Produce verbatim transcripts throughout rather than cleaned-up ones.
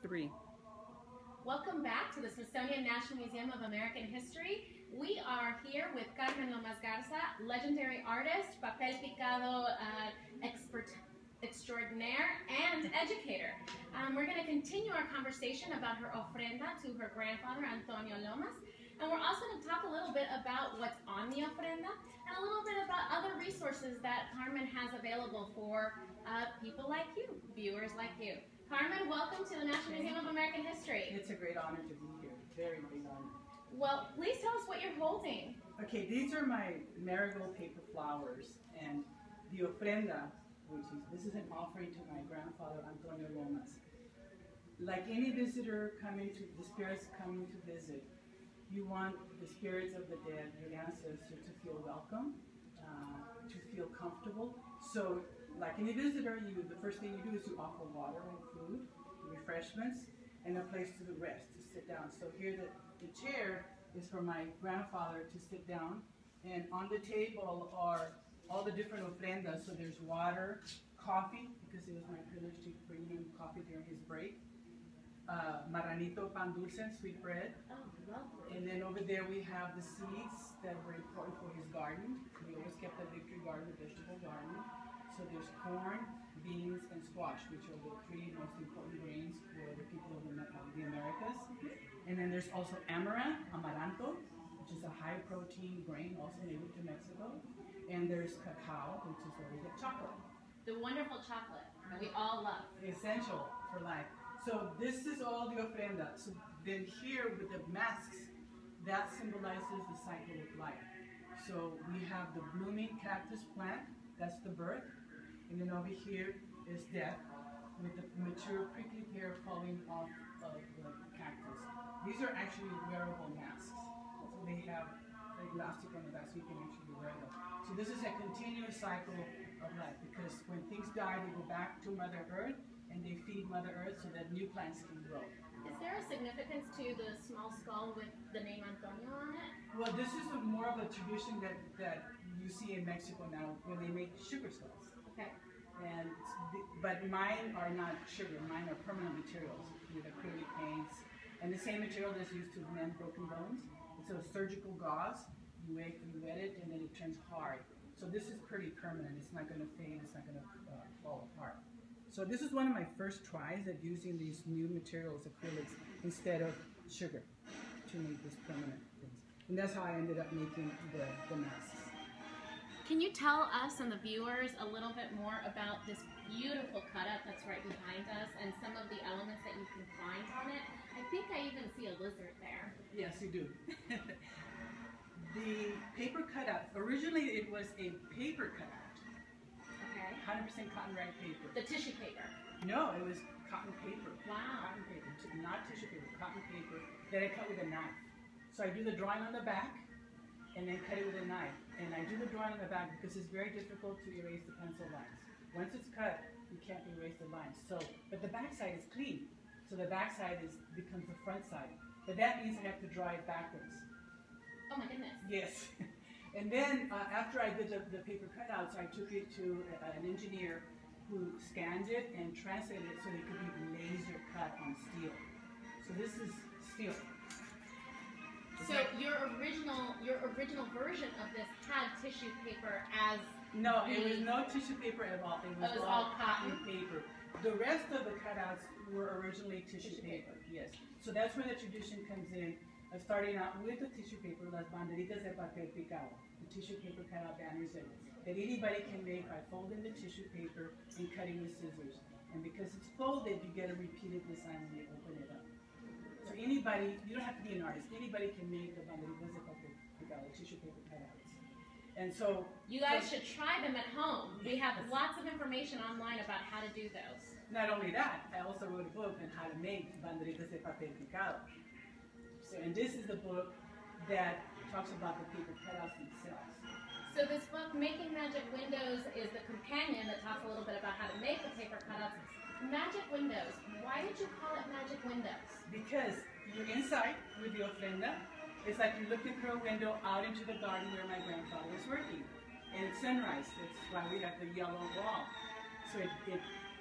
three. Welcome back to the Smithsonian National Museum of American History. We are here with Carmen Lomas Garza, legendary artist, papel picado uh, expert extraordinaire, and educator. Um, we're going to continue our conversation about her ofrenda to her grandfather, Antonio Lomas. And we're also going to talk a little bit about what's on the ofrenda and a little bit about other resources that Carmen has available for uh, people like you, viewers like you. Carmen, welcome to the National Museum of American History. It's a great honor to be here. Very great honor. Well, please tell us what you're holding. Okay, these are my marigold paper flowers, and the ofrenda, which is, this is an offering to my grandfather, Antonio Lomas. Like any visitor coming to, the spirits coming to visit, you want the spirits of the dead, your ancestors, to feel welcome, uh, to feel comfortable. So, like any visitor, you the first thing you do is you offer water and food, refreshments, and a place to rest, to sit down. So here the, the chair is for my grandfather to sit down, and on the table are all the different ofrendas. So there's water, coffee, because it was my privilege to bring him coffee during his break, uh, marranito, pan dulce, and sweet bread. Oh, lovely. And then over there we have the seeds that were important for his garden. We always kept a victory garden, a vegetable garden. So there's corn, beans, and squash, which are the three most important grains for the people of the, uh, the Americas. And then there's also amaranth, amaranto, which is a high-protein grain, also native to Mexico. And there's cacao, which is where we get chocolate. The wonderful chocolate that we all love. Essential for life. So this is all the ofrenda. So then here with the masks, that symbolizes the cycle of life. So we have the blooming cactus plant, that's the birth. And then over here is death, with the mature prickly pear falling off of the cactus. These are actually wearable masks. So they have elastic on the back so you can actually wear them. So this is a continuous cycle of life, because when things die, they go back to Mother Earth and they feed Mother Earth so that new plants can grow. Is there a significance to the small skull with the name Antonio on it? Well, this is a, more of a tradition that, that you see in Mexico now, where they make sugar skulls. Okay. And the, but mine are not sugar. Mine are permanent materials with acrylic paints, and the same material that's used to mend broken bones. It's a surgical gauze. You wet, you wet it, and then it turns hard. So this is pretty permanent. It's not going to fade. It's not going to uh, fall apart. So this is one of my first tries at using these new materials, acrylics, instead of sugar, to make this permanent things. And that's how I ended up making the, the masks. Can you tell us and the viewers a little bit more about this beautiful cutout that's right behind us and some of the elements that you can find on it? I think I even see a lizard there. Yes, you do. The paper cutout, originally it was a paper cutout. Okay. one hundred percent cotton rag paper. The tissue paper. No, it was cotton paper. Wow. Cotton paper, not tissue paper, cotton paper that I cut with a knife. So I do the drawing on the back and then cut it with a knife. And I do the drawing on the back because it's very difficult to erase the pencil lines. Once it's cut, you can't erase the lines. So, but the back side is clean. So the back side is becomes the front side. But that means I have to draw it backwards. Oh my goodness. Yes. And then uh, after I did the, the paper cutouts, I took it to uh, an engineer who scanned it and translated it so it could be laser cut on steel. So this is steel. So your original your original version of this had tissue paper as No, the, it was no tissue paper at all. It was, it was all, all cotton paper. The rest of the cutouts were originally tissue, tissue paper. paper. Yes. So that's where the tradition comes in of starting out with the tissue paper, las banderitas de papel picado, the tissue paper cutout banners that, that anybody can make by folding the tissue paper and cutting with scissors. And because it's folded, you get a repeated design when you open it up. So anybody, you don't have to be an artist, anybody can make the banderitas de papel picado, tissue paper cutouts. And so you guys so, should try them at home. We have lots of information online about how to do those. Not only that, I also wrote a book on how to make banderitas de papel picado. So, and this is the book that talks about the paper cutouts themselves. So this book, Making Magic Windows, is the companion that talks a little bit about how to make the paper cutouts. Magic Windows. Why did you call it Magic Windows? Because you're inside with the ofrenda. It's like you're looking through a window out into the garden where my grandfather was working. And it's sunrise. That's why we have the yellow wall. So it, it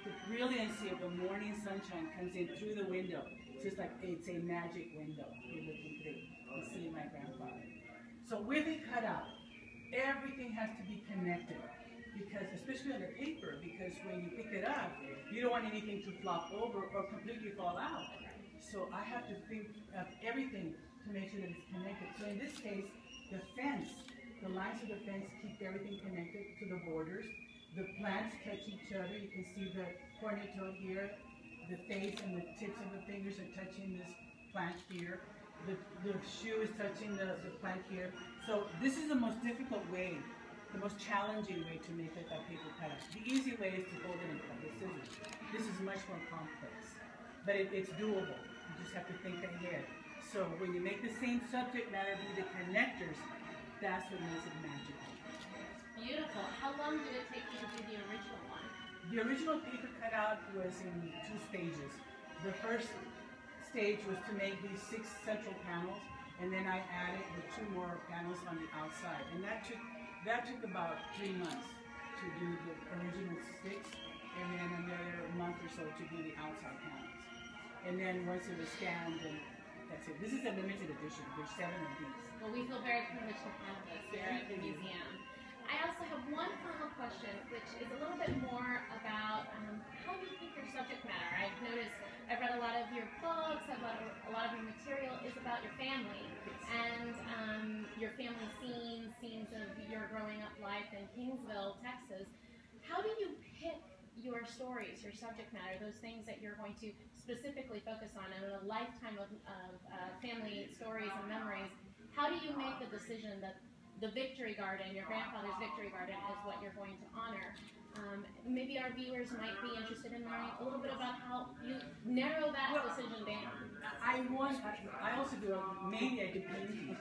the brilliancy of the morning sunshine comes in through the window. It's just like it's a magic window you're looking through. You see my grandfather. So with it cut out, everything has to be connected. Because, especially on the paper, because when you pick it up, you don't want anything to flop over or completely fall out. So I have to think of everything to make sure that it's connected. So in this case, the fence, the lines of the fence keep everything connected to the borders. The plants touch each other. You can see the cornetto here. The face and the tips of the fingers are touching this plant here. The, the shoe is touching the, the plant here. So this is the most difficult way, the most challenging way to make it that paper cutout. The easy way is to hold it and cut with scissors. This is much more complex, but it, it's doable. You just have to think ahead. So when you make the same subject matter be the connectors, that's what makes it magical. Beautiful. How long did it take you to do the original one? The original paper cutout was in two stages. The first stage was to make these six central panels, and then I added the two more panels on the outside, and that took That took about three months to do the original six, and then another month or so to do the outside panels. And then once it was scanned, then that's it. This is a limited edition. There's seven of these. Well, we feel very privileged to have this here at the museum. I also have one final question, which is a little bit more about um, how you pick your subject matter. I've noticed, I've read a lot of your books, I've read a lot of your material is about your family, and um, your family scenes, scenes of your growing up life in Kingsville, Texas. How do you pick your stories, your subject matter, those things that you're going to specifically focus on in a lifetime of, of uh, family stories and memories? How do you make the decision that the Victory Garden, your grandfather's Victory Garden, is what you're going to honor? Um, maybe our viewers might be interested in knowing a little bit about how you narrow that well, decision down. I want, I also do a media dependent.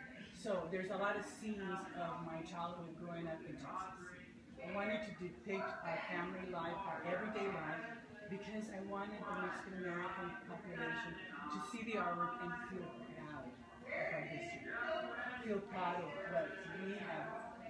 So there's a lot of scenes of my childhood growing up in Texas. I wanted to depict our family life, our everyday life, because I wanted the Mexican American population to see the artwork and feel proud of our history. Feel proud of what we have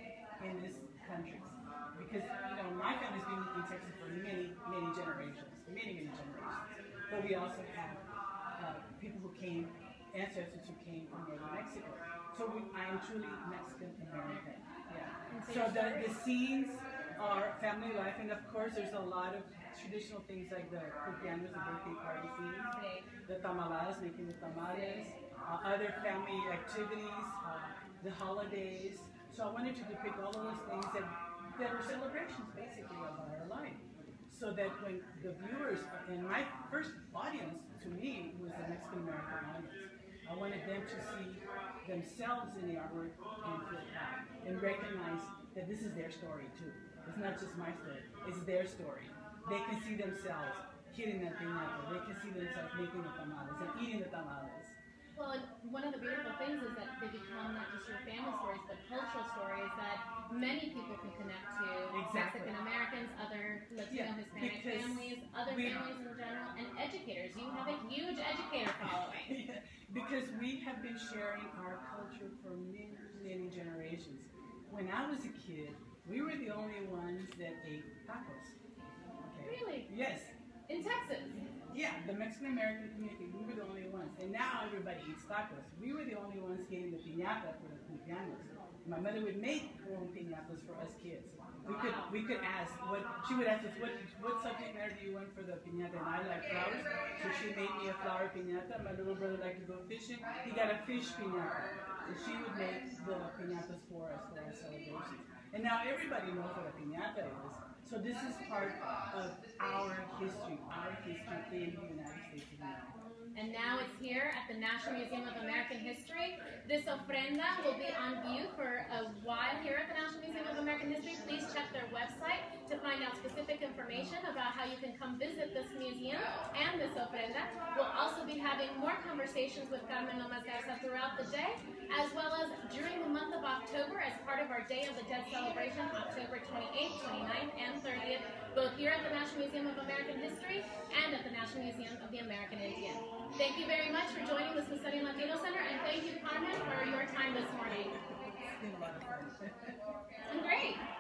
in this country. Because, you know, my family's been in Texas for many, many generations, many, many generations. But we also have uh, people who came, ancestors who came from northern Mexico. So we, I am truly Mexican American. Yeah. So the, the scenes are family life, and of course there's a lot of traditional things like the cumpleaños, the birthday party scenes, the tamaladas, making the tamales, uh, other family activities, uh, the holidays. So I wanted to depict all of those things that, that are celebrations basically of our life. So that when the viewers, and my first audience to me was the Mexican American audience. I wanted them to see themselves in the artwork and feel proud and recognize that this is their story too. It's not just my story, it's their story. They can see themselves hitting that piñata. They can see themselves making the tamales and eating the tamales. Well, and one of the beautiful things is that they become not just your family stories, but cultural stories that many people can connect to. Exactly. Mexican Americans, other Latino, yeah, Hispanic families, other we, families in general, and educators. You have a huge educator following. Yeah, because we have been sharing our culture for many, many generations. When I was a kid, we were the only ones that ate tacos. Okay. Really? Yes. In Texas? Yeah, the Mexican American community, we were the only ones. And now everybody eats tacos. We were the only ones getting the piñata for the cumpleaños. My mother would make her own piñatas for us kids. We could we could ask, what she would ask us, what what subject matter do you want for the piñata? And I like flowers, so she made me a flower piñata. My little brother liked to go fishing. He got a fish piñata. And she would make the piñatas for us for our celebrations. And now everybody knows what a piñata is. So this is part of our history, our history in the United States of America. And now it's here at the National Museum of American History. This ofrenda will be on view for a while here at the National Museum of American History. Please check their website to find out specific information about how you can come visit this museum and this ofrenda. We'll also be having more conversations with Carmen Lomas Garza throughout the day, as well as during the month of October as part of our Day of the Dead celebration, October twenty-eighth, twenty-ninth, and thirtieth, both here at the National Museum of American History and at the National Museum of the American Indian. Thank you very much for joining the Smithsonian Latino Center, and thank you, Carmen, for your time this morning. It's been a lot of fun. Great.